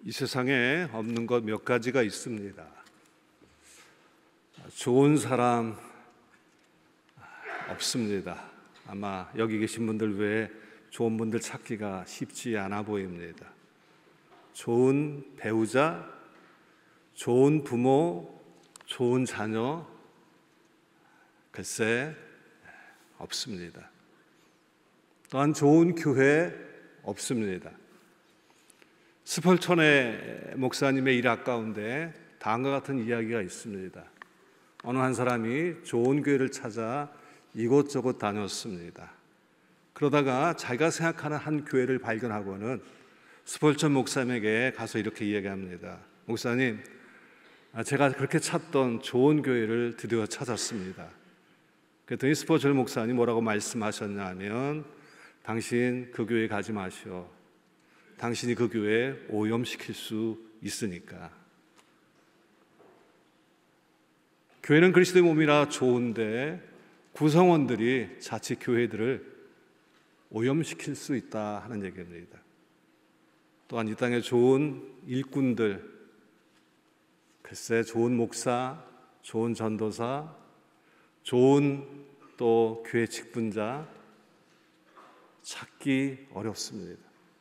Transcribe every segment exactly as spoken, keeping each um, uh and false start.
이 세상에 없는 것 몇 가지가 있습니다. 좋은 사람 없습니다. 아마 여기 계신 분들 외에 좋은 분들 찾기가 쉽지 않아 보입니다. 좋은 배우자, 좋은 부모, 좋은 자녀, 글쎄 없습니다. 또한 좋은 교회 없습니다. 스펄천의 목사님의 일학 가운데 다음과 같은 이야기가 있습니다. 어느 한 사람이 좋은 교회를 찾아 이곳저곳 다녔습니다. 그러다가 자기가 생각하는 한 교회를 발견하고는 스펄천 목사님에게 가서 이렇게 이야기합니다. 목사님, 제가 그렇게 찾던 좋은 교회를 드디어 찾았습니다. 그랬더니 스펄천 목사님 뭐라고 말씀하셨냐면, 당신 그 교회 가지 마시오. 당신이 그 교회에 오염시킬 수 있으니까. 교회는 그리스도의 몸이라 좋은데 구성원들이 자칫 교회들을 오염시킬 수 있다 하는 얘기입니다. 또한 이 땅에 좋은 일꾼들, 글쎄 좋은 목사, 좋은 전도사, 좋은 또 교회 직분자 찾기 어렵습니다.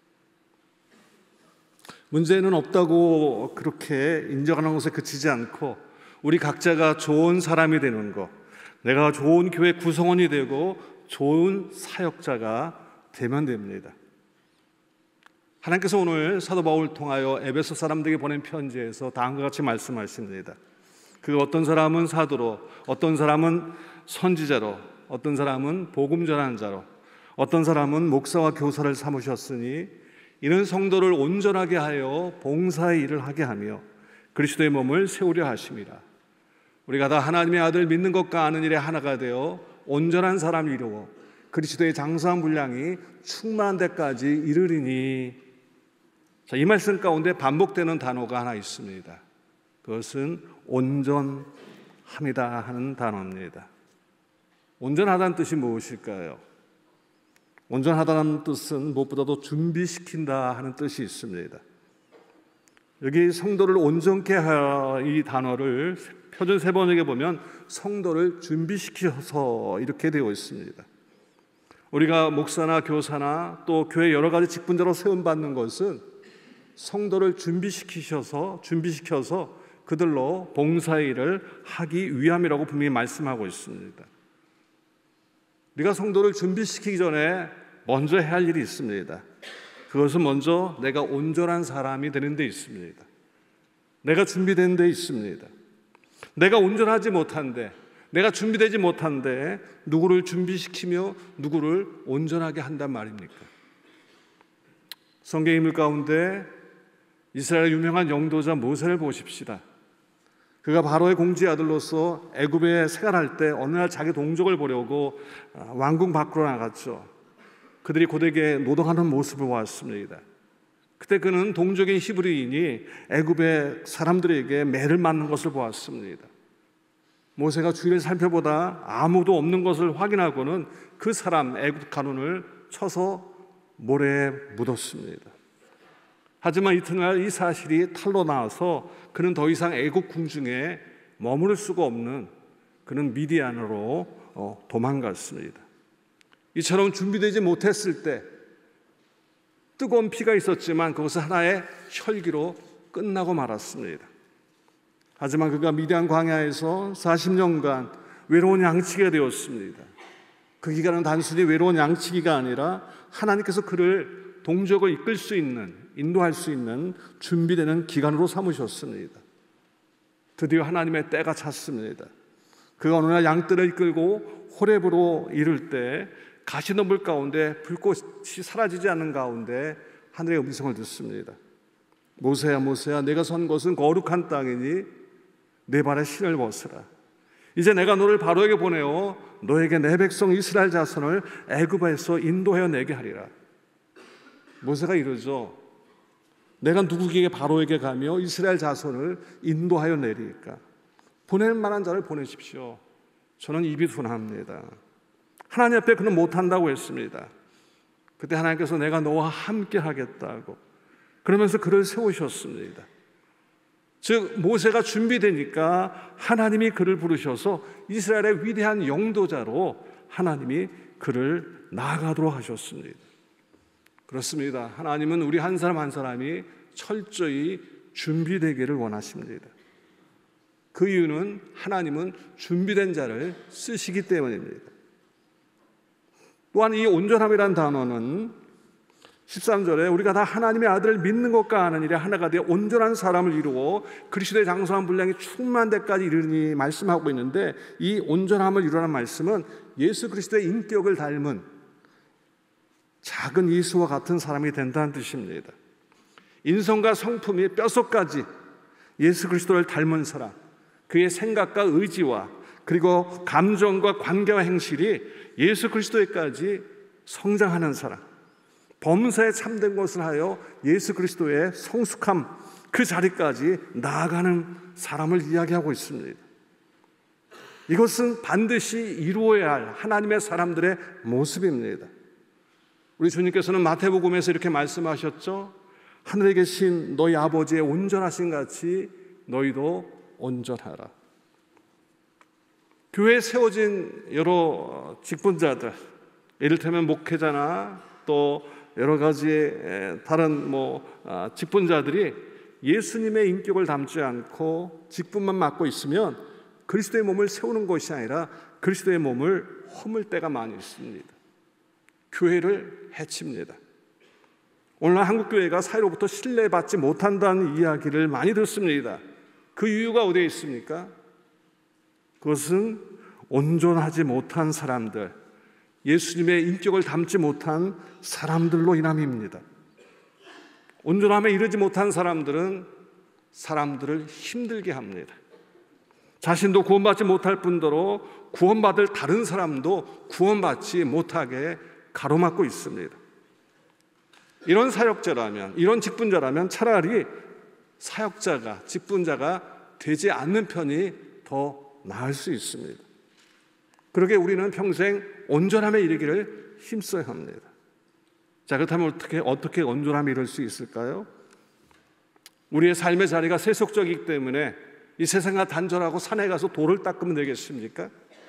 문제는 없다고 그렇게 인정하는 것에 그치지 않고 우리 각자가 좋은 사람이 되는 것, 내가 좋은 교회 구성원이 되고 좋은 사역자가 되면 됩니다. 하나님께서 오늘 사도 바울을 통하여 에베소 사람들에게 보낸 편지에서 다음과 같이 말씀하십니다. 그 어떤 사람은 사도로, 어떤 사람은 선지자로, 어떤 사람은 복음 전하는 자로, 어떤 사람은 목사와 교사를 삼으셨으니 이는 성도를 온전하게 하여 봉사의 일을 하게 하며 그리스도의 몸을 세우려 하심이라. 우리가 다 하나님의 아들 믿는 것과 아는 일에 하나가 되어 온전한 사람을 이루어 그리스도의 장성한 분량이 충만한 데까지 이르리니. 자, 이 말씀 가운데 반복되는 단어가 하나 있습니다. 그것은 온전합니다 하는 단어입니다. 온전하다는 뜻이 무엇일까요? 온전하다는 뜻은 무엇보다도 준비시킨다 하는 뜻이 있습니다. 여기 성도를 온전케 하여 이 단어를 표준 세 번역에 보면 성도를 준비시켜서 이렇게 되어 있습니다. 우리가 목사나 교사나 또 교회 여러 가지 직분자로 세움받는 것은 성도를 준비시키셔서 준비시켜서 그들로 봉사의 일을 하기 위함이라고 분명히 말씀하고 있습니다. 우리가 성도를 준비시키기 전에 먼저 해야 할 일이 있습니다. 그것은 먼저 내가 온전한 사람이 되는 데 있습니다. 내가 준비된 데 있습니다. 내가 온전하지 못한데, 내가 준비되지 못한데 누구를 준비시키며 누구를 온전하게 한단 말입니까? 성경 인물 가운데 이스라엘 유명한 영도자 모세를 보십시다. 그가 바로의 공주의 아들로서 애굽에 생활할 때 어느 날 자기 동족을 보려고 왕궁 밖으로 나갔죠. 그들이 고되게 노동하는 모습을 보았습니다. 그때 그는 동족인 히브리인이 애굽의 사람들에게 매를 맞는 것을 보았습니다. 모세가 주위를 살펴보다 아무도 없는 것을 확인하고는 그 사람 애굽 가문을 쳐서 모래에 묻었습니다. 하지만 이튿날 이 사실이 탈로 나와서 그는 더 이상 애굽 궁중에 머무를 수가 없는, 그는 미디안으로 도망갔습니다. 이처럼 준비되지 못했을 때 뜨거운 피가 있었지만 그것은 하나의 혈기로 끝나고 말았습니다. 하지만 그가 미디안 광야에서 사십 년간 외로운 양치기가 되었습니다. 그 기간은 단순히 외로운 양치기가 아니라 하나님께서 그를 동족을 이끌 수 있는, 인도할 수 있는 준비되는 기간으로 삼으셨습니다. 드디어 하나님의 때가 찼습니다. 그가 어느 날 양떼를 이끌고 호렙으로 이를 때 가시덤불 가운데 불꽃이 사라지지 않는 가운데 하늘의 음성을 듣습니다. 모세야 모세야, 내가 선 곳은 거룩한 땅이니 내 발에 신을 벗으라. 이제 내가 너를 바로에게 보내어 너에게 내 백성 이스라엘 자손을 애굽에서 인도하여 내게 하리라. 모세가 이러죠. 내가 누구에게 바로에게 가며 이스라엘 자손을 인도하여 내리까? 보낼 만한 자를 보내십시오. 저는 입이 둔합니다. 하나님 앞에 그는 못한다고 했습니다. 그때 하나님께서 내가 너와 함께 하겠다고, 그러면서 그를 세우셨습니다. 즉 모세가 준비되니까 하나님이 그를 부르셔서 이스라엘의 위대한 영도자로 하나님이 그를 나아가도록 하셨습니다. 그렇습니다. 하나님은 우리 한 사람 한 사람이 철저히 준비되기를 원하십니다. 그 이유는 하나님은 준비된 자를 쓰시기 때문입니다. 또한 이 온전함이란 단어는 십삼 절에 우리가 다 하나님의 아들을 믿는 것과 아는 일에 하나가 되어 온전한 사람을 이루어 그리스도의 장성한 분량이 충만한 데까지 이르니 말씀하고 있는데, 이 온전함을 이루라는 말씀은 예수 그리스도의 인격을 닮은 작은 이수와 같은 사람이 된다는 뜻입니다. 인성과 성품이 뼛속까지 예수 그리스도를 닮은 사람, 그의 생각과 의지와 그리고 감정과 관계와 행실이 예수 그리스도에까지 성장하는 사람, 범사에 참된 것을 하여 예수 그리스도의 성숙함 그 자리까지 나아가는 사람을 이야기하고 있습니다. 이것은 반드시 이루어야 할 하나님의 사람들의 모습입니다. 우리 주님께서는 마태복음에서 이렇게 말씀하셨죠. 하늘에 계신 너희 아버지의 온전하신 같이 너희도 온전하라. 교회에 세워진 여러 직분자들, 이를테면 목회자나 또 여러 가지 다른 뭐 직분자들이 예수님의 인격을 닮지 않고 직분만 맡고 있으면 그리스도의 몸을 세우는 것이 아니라 그리스도의 몸을 허물 때가 많이 있습니다. 교회를 해칩니다. 오늘날 한국교회가 사회로부터 신뢰받지 못한다는 이야기를 많이 듣습니다. 그 이유가 어디에 있습니까? 그것은 온전하지 못한 사람들, 예수님의 인격을 닮지 못한 사람들로 인함입니다. 온전함에 이르지 못한 사람들은 사람들을 힘들게 합니다. 자신도 구원받지 못할 뿐더러 구원받을 다른 사람도 구원받지 못하게 가로막고 있습니다. 이런 사역자라면, 이런 직분자라면 차라리 사역자가, 직분자가 되지 않는 편이 더 나을 수 있습니다. 그러게 우리는 평생 온전함에 이르기를 힘써야 합니다. 자, 그렇다면 어떻게, 어떻게 온전함에 이룰 수 있을까요? 우리의 삶의 자리가 세속적이기 때문에 이 세상과 단절하고 산에 가서 돌을 닦으면 되겠습니까?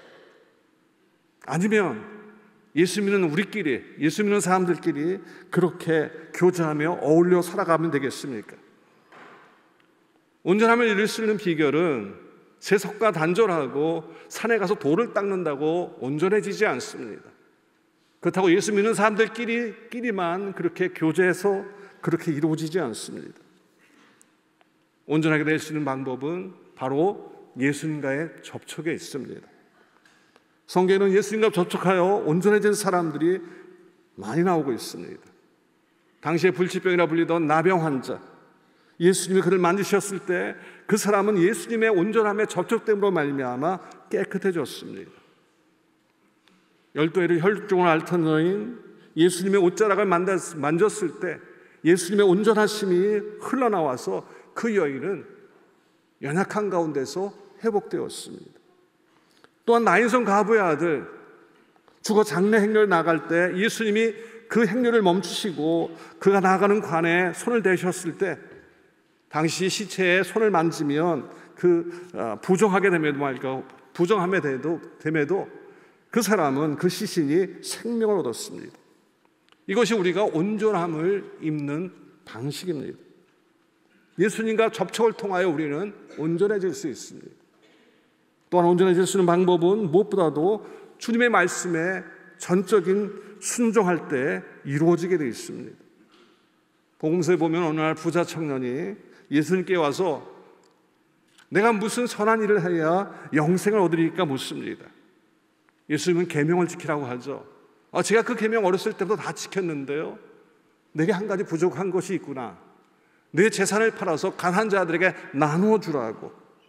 아니면 예수 믿는 우리끼리, 예수 믿는 사람들끼리 그렇게 교제하며 어울려 살아가면 되겠습니까? 온전함을 이룰 수 있는 비결은 세속과 단절하고 산에 가서 돌을 닦는다고 온전해지지 않습니다. 그렇다고 예수 믿는 사람들끼리 끼리만 그렇게 교제해서 그렇게 이루어지지 않습니다. 온전하게 될 수 있는 방법은 바로 예수님과의 접촉에 있습니다. 성경에는 예수님과 접촉하여 온전해진 사람들이 많이 나오고 있습니다. 당시에 불치병이라 불리던 나병 환자, 예수님이 그를 만지셨을 때 그 사람은 예수님의 온전함에 접촉됨으로 말미암아 깨끗해졌습니다. 열두 해를 혈중을 앓던 여인, 예수님의 옷자락을 만졌을 때 예수님의 온전하심이 흘러나와서 그 여인은 연약한 가운데서 회복되었습니다. 또한 나인성 가부의 아들, 죽어 장례 행렬 나갈 때 예수님이 그 행렬을 멈추시고 그가 나가는 관에 손을 대셨을 때 당시 시체에 손을 만지면 그 부정하게 됨에도 말고 부정함에 됨에도 그 사람은, 그 시신이 생명을 얻었습니다. 이것이 우리가 온전함을 입는 방식입니다. 예수님과 접촉을 통하여 우리는 온전해질 수 있습니다. 또한 온전해질 수 있는 방법은 무엇보다도 주님의 말씀에 전적인 순종할 때 이루어지게 되어 있습니다. 복음서에 보면 어느 날 부자 청년이 예수님께 와서 내가 무슨 선한 일을 해야 영생을 얻으리까 묻습니다. 예수님은 계명을 지키라고 하죠. 아, 제가 그 계명 어렸을 때부터 다 지켰는데요, 내게 한 가지 부족한 것이 있구나. 내 재산을 팔아서 가난한 자들에게 나누어 주라고.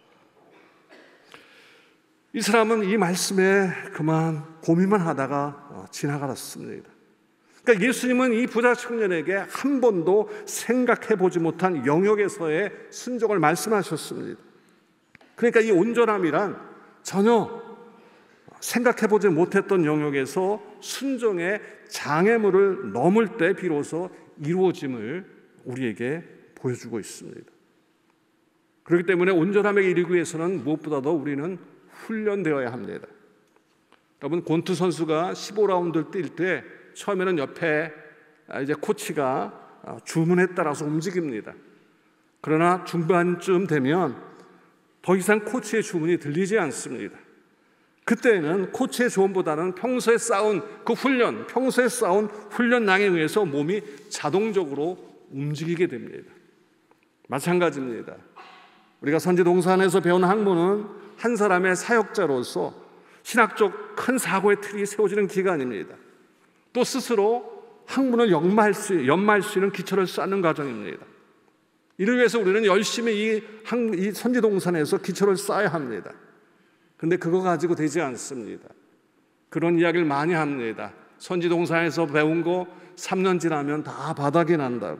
이 사람은 이 말씀에 그만 고민만 하다가 지나갔습니다. 그러니까 예수님은 이 부자 청년에게 한 번도 생각해 보지 못한 영역에서의 순종을 말씀하셨습니다. 그러니까 이 온전함이란 전혀 생각해 보지 못했던 영역에서 순종의 장애물을 넘을 때 비로소 이루어짐을 우리에게 보여주고 있습니다. 그렇기 때문에 온전함에 이르기 위해서는 무엇보다도 우리는 훈련되어야 합니다. 여러분, 권투 선수가 십오 라운드를 뛸 때 처음에는 옆에 이제 코치가 주문에 따라서 움직입니다. 그러나 중반쯤 되면 더 이상 코치의 주문이 들리지 않습니다. 그때는 코치의 조언보다는 평소에 쌓은 그 훈련, 평소에 쌓은 훈련량에 의해서 몸이 자동적으로 움직이게 됩니다. 마찬가지입니다. 우리가 선지동산에서 배운 학문은 한 사람의 사역자로서 신학적 큰 사고의 틀이 세워지는 기간입니다. 또 스스로 학문을 연마할 수, 연마할 수 있는 기초를 쌓는 과정입니다. 이를 위해서 우리는 열심히 이, 한, 이 선지동산에서 기초를 쌓아야 합니다. 근데 그거 가지고 되지 않습니다. 그런 이야기를 많이 합니다. 선지동산에서 배운 거 삼 년 지나면 다 바닥이 난다고.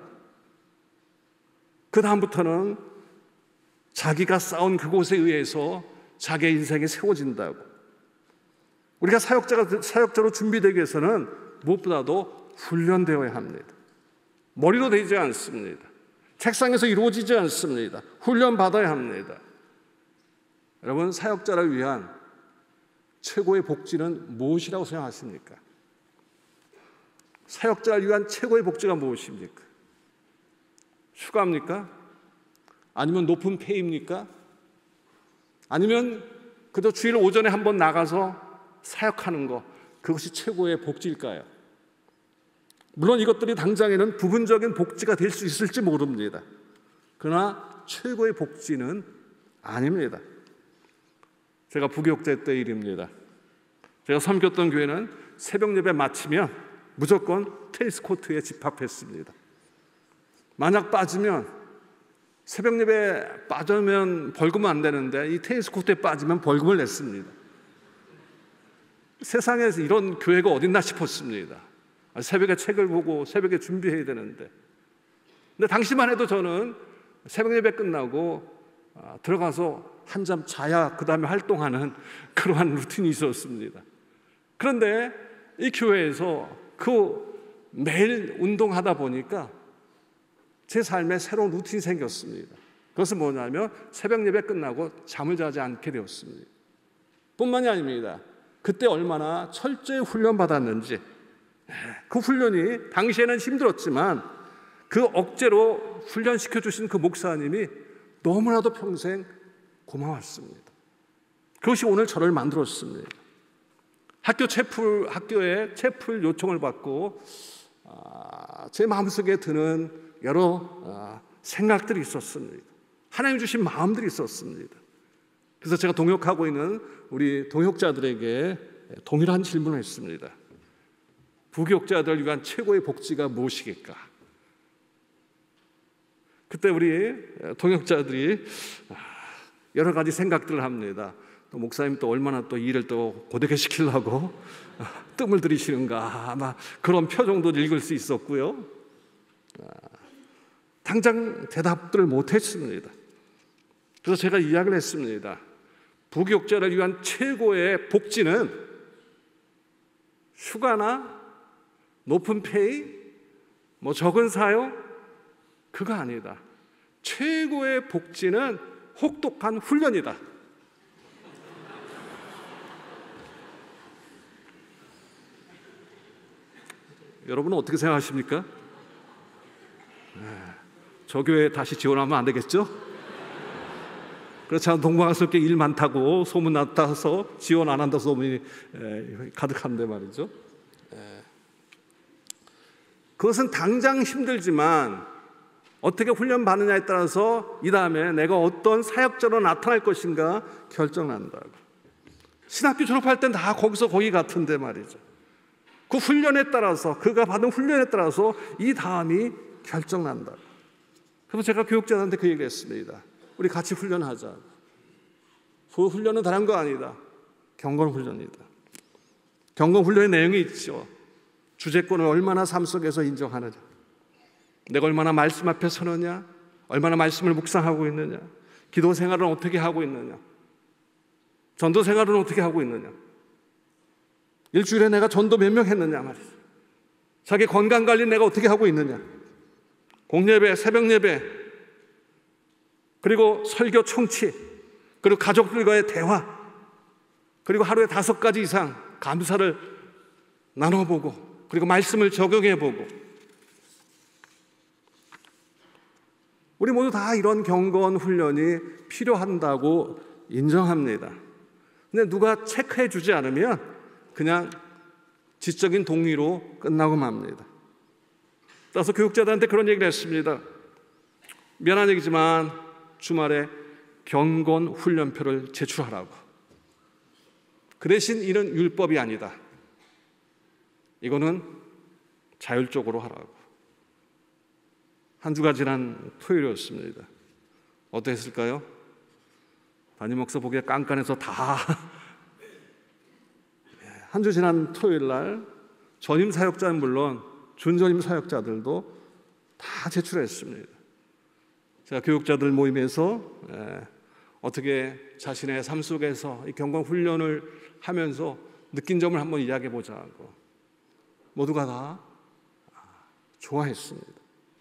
그 다음부터는 자기가 쌓은 그곳에 의해서 자기의 인생이 세워진다고. 우리가 사역자가, 사역자로 준비되기 위해서는 무엇보다도 훈련되어야 합니다. 머리로 되지 않습니다. 책상에서 이루어지지 않습니다. 훈련받아야 합니다. 여러분, 사역자를 위한 최고의 복지는 무엇이라고 생각하십니까? 사역자를 위한 최고의 복지가 무엇입니까? 휴가입니까? 아니면 높은 페이입니까? 아니면 그저 주일 오전에 한번 나가서 사역하는 것, 그것이 최고의 복지일까요? 물론 이것들이 당장에는 부분적인 복지가 될 수 있을지 모릅니다. 그러나 최고의 복지는 아닙니다. 제가 부교육제 때 일입니다. 제가 섬겼던 교회는 새벽 예배 마치면 무조건 테니스 코트에 집합했습니다. 만약 빠지면, 새벽 예배 빠지면 벌금은 안 되는데 이 테니스 코트에 빠지면 벌금을 냈습니다. 세상에서 이런 교회가 어딨나 싶었습니다. 새벽에 책을 보고 새벽에 준비해야 되는데. 근데 당시만 해도 저는 새벽 예배 끝나고 들어가서 한잠 자야 그 다음에 활동하는 그러한 루틴이 있었습니다. 그런데 이 교회에서 그 매일 운동하다 보니까 제 삶에 새로운 루틴이 생겼습니다. 그것은 뭐냐면 새벽 예배 끝나고 잠을 자지 않게 되었습니다. 뿐만이 아닙니다. 그때 얼마나 철저히 훈련받았는지, 그 훈련이 당시에는 힘들었지만 그 억제로 훈련시켜 주신 그 목사님이 너무나도 평생 고마웠습니다. 그것이 오늘 저를 만들었습니다. 학교 채플, 학교에 채플 요청을 받고 아, 제 마음속에 드는 여러 아, 생각들이 있었습니다. 하나님 주신 마음들이 있었습니다. 그래서 제가 동역하고 있는 우리 동역자들에게 동일한 질문을 했습니다. 부교육자들을 위한 최고의 복지가 무엇이겠까? 그때 우리 동역자들이 여러 가지 생각들을 합니다. 또 목사님 또 얼마나 또 일을 또 고되게 시키려고 뜸을 들이시는가, 아마 그런 표정도 읽을 수 있었고요. 당장 대답들을 못했습니다. 그래서 제가 이야기를 했습니다. 부교육자를 위한 최고의 복지는 휴가나 높은 페이, 뭐 적은 사용, 그거 아니다. 최고의 복지는 혹독한 훈련이다. 여러분은 어떻게 생각하십니까? 저 교회에 다시 지원하면 안 되겠죠? 그렇지 않으면 동방스럽게 일 많다고 소문 났다서 지원 안 한다 소문이 가득한데 말이죠. 그것은 당장 힘들지만 어떻게 훈련받느냐에 따라서 이 다음에 내가 어떤 사역자로 나타날 것인가 결정난다고. 신학교 졸업할 땐 다 거기서 거기 같은데 말이죠. 그 훈련에 따라서, 그가 받은 훈련에 따라서 이 다음이 결정난다고. 그래서 제가 교육자들한테 그 얘기를 했습니다. 우리 같이 훈련하자. 그 훈련은 다른 거 아니다. 경건 훈련이다. 경건 훈련의 내용이 있죠. 주제권을 얼마나 삶 속에서 인정하느냐, 내가 얼마나 말씀 앞에 서느냐, 얼마나 말씀을 묵상하고 있느냐, 기도 생활은 어떻게 하고 있느냐, 전도 생활은 어떻게 하고 있느냐, 일주일에 내가 전도 몇 명 했느냐 말이죠. 자기 건강관리 내가 어떻게 하고 있느냐, 공예배, 새벽 예배, 그리고 설교 청취, 그리고 가족들과의 대화, 그리고 하루에 다섯 가지 이상 감사를 나눠보고, 그리고 말씀을 적용해보고, 우리 모두 다 이런 경건 훈련이 필요한다고 인정합니다. 근데 누가 체크해 주지 않으면 그냥 지적인 동의로 끝나고 맙니다. 따라서 교육자들한테 그런 얘기를 했습니다. 미안한 얘기지만 주말에 경건 훈련표를 제출하라고. 그 대신 이런 율법이 아니다. 이거는 자율적으로 하라고. 한 주가 지난 토요일이었습니다. 어땠을까요? 담임 목사 보기에 깐깐해서 다 한 주 지난 토요일 날 전임 사역자는 물론 준전임 사역자들도 다 제출했습니다. 제가 교육자들 모임에서 어떻게 자신의 삶 속에서 이 경건 훈련을 하면서 느낀 점을 한번 이야기해 보자고, 모두가 다 좋아했습니다.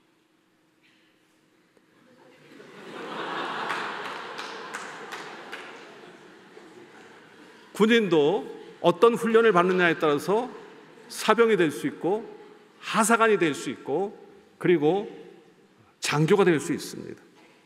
군인도 어떤 훈련을 받느냐에 따라서 사병이 될 수 있고 하사관이 될 수 있고 그리고 장교가 될 수 있습니다.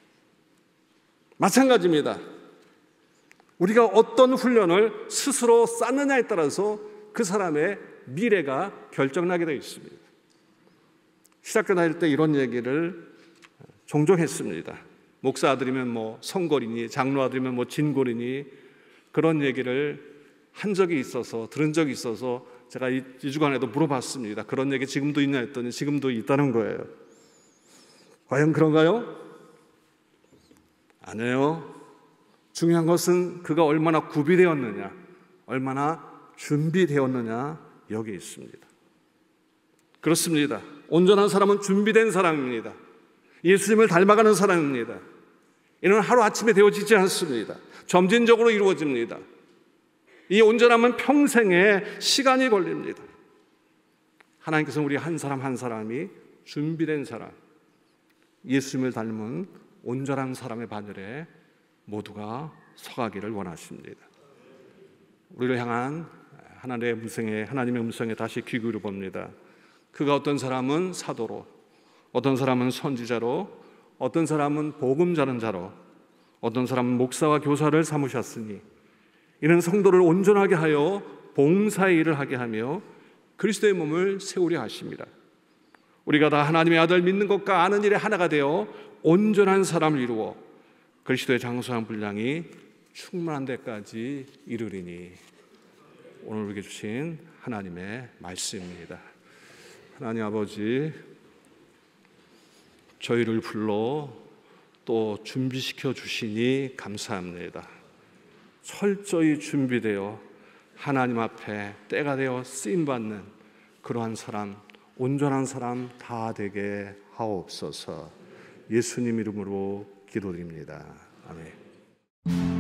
마찬가지입니다. 우리가 어떤 훈련을 스스로 쌓느냐에 따라서 그 사람의 미래가 결정나게 되어 있습니다. 신학교 다닐 때 이런 얘기를 종종 했습니다. 목사 아들이면 뭐 성골이니, 장로 아들이면 뭐 진골이니, 그런 얘기를 한 적이 있어서, 들은 적이 있어서 제가 이, 이 주간에도 물어봤습니다. 그런 얘기 지금도 있냐 했더니 지금도 있다는 거예요. 과연 그런가요? 아니에요. 중요한 것은 그가 얼마나 구비되었느냐, 얼마나 준비되었느냐, 여기 있습니다. 그렇습니다. 온전한 사람은 준비된 사람입니다. 예수님을 닮아가는 사람입니다. 이는 하루아침에 되어지지 않습니다. 점진적으로 이루어집니다. 이 온전함은 평생의 시간이 걸립니다. 하나님께서는 우리 한 사람 한 사람이 준비된 사람, 예수님을 닮은 온전한 사람의 반열에 모두가 서가기를 원하십니다. 우리를 향한 하나님의 음성에, 하나님의 음성에 다시 귀 기울여 봅니다. 그가 어떤 사람은 사도로, 어떤 사람은 선지자로, 어떤 사람은 복음 전하는 자로, 어떤 사람은 목사와 교사를 삼으셨으니 이는 성도를 온전하게 하여 봉사의 일을 하게 하며 그리스도의 몸을 세우려 하십니다. 우리가 다 하나님의 아들 믿는 것과 아는 일에 하나가 되어 온전한 사람을 이루어 그리스도의 장수한 분량이 충만한 데까지 이르리니. 오늘 우리에게 주신 하나님의 말씀입니다. 하나님 아버지, 저희를 불러 또 준비시켜 주시니 감사합니다. 철저히 준비되어 하나님 앞에 때가 되어 쓰임받는 그러한 사람, 온전한 사람 다 되게 하옵소서. 예수님 이름으로 기도드립니다. 아멘.